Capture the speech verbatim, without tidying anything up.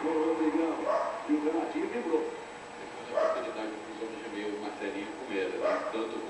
o Rodrigão. E o Renatinho quebrou. Depois a oportunidade para os homens de meio Marcelinho com ele, né? Tanto